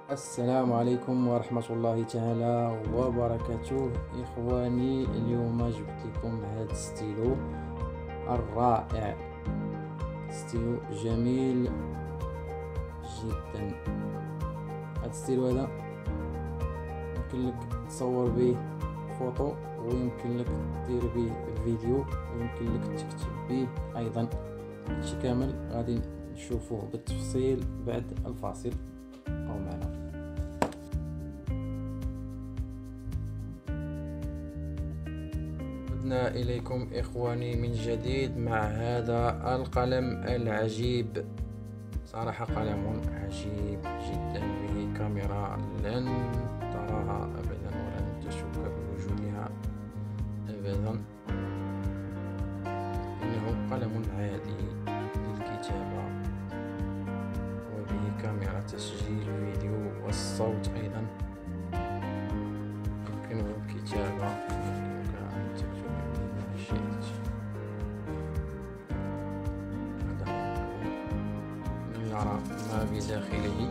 السلام عليكم ورحمة الله تعالى وبركاته. إخواني، اليوم جبت لكم هذا الستيلو الرائع، ستيلو جميل جدا. هذا الستيلو هذا يمكن لك تصور به فوتو، ويمكن لك دير به فيديو، ويمكن لك تكتب به أيضا. هادشي كامل غادي نشوفوه بالتفصيل بعد الفاصل. بقاو معنا. عدنا إليكم إخواني من جديد مع هذا القلم العجيب. صراحة قلم عجيب جدا، به كاميرا لن تراها أبدا ولن تشك بوجودها أبدا. إنه قلم عادي للكتابة، وبه كاميرا تسجيل فيديو والصوت أيضا. يمكنه الكتابة، يمكنك أن تكتب ما شئت. نرى ما بداخله.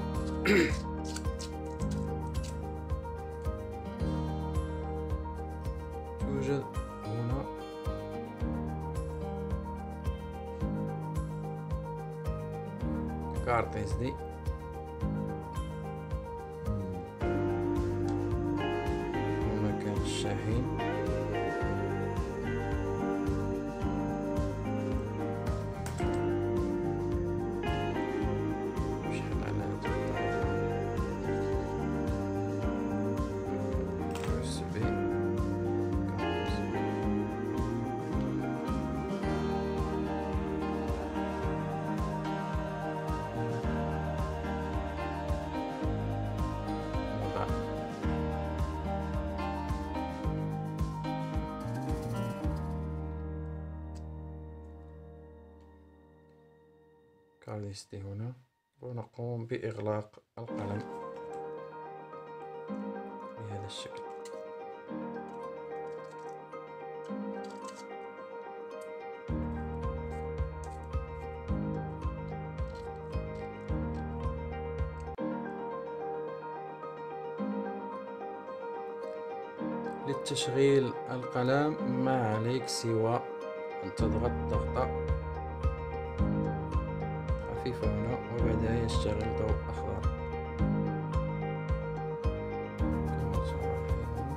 توجد هنا كارت SD، ومكان الشاحن، شحن على USB. كارت هنا، ونقوم بإغلاق القلم بهذا الشكل. لتشغيل القلم ما عليك سوى أن تضغط ضغطة خفيفة هنا، وبعدها يشتغل ضوء أخضر كما تلاحظون.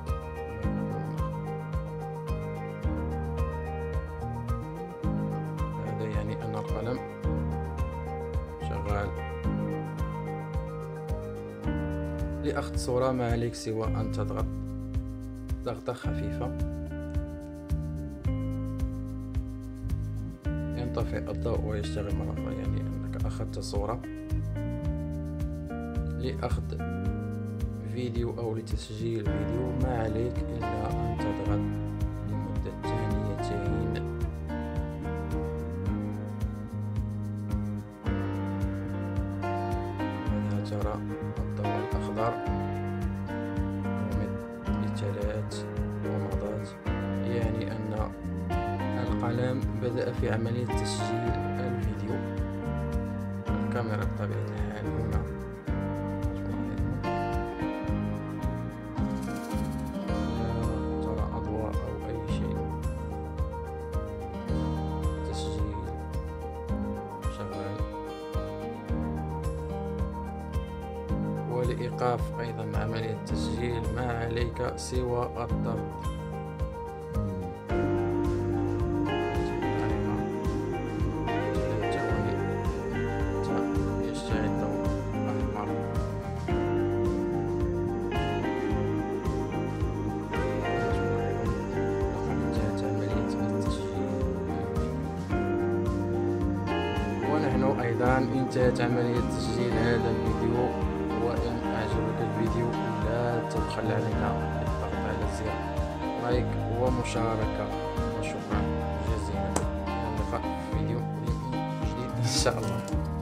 هذا يعني أن القلم شغال. لأخذ صورة ما عليك سوى أن تضغط ضغطة خفيفة، ينطفئ الضوء ويشتغل مرة أخرى، يعني أنك أخذت صورة. لأخذ فيديو أو لتسجيل فيديو ما عليك إلا أن تضغط لمدة ثانيتين. هنا ترى الضوء الأخضر ثلاث ومضات، يعني أن القلم بدأ في عملية تسجيل الفيديو. الكاميرا بطبيعة الحال هنا لا ترى أضواء أو أي شيء. تسجيل شغال، ولإيقاف أيضا عملية التسجيل ما عليك سوى الضغط. يشتعل الضوء الأحمر، لقد انتهت عملية التسجيل، ونحن أيضا انتهت عملية تسجيل هذا الفيديو. وإن أعجبك الفيديو لا تبخل علينا بالضغط على زر لايك ومشاركة، وشكرا جزيلا. إلى اللقاء في فيديو جديد إن شاء الله.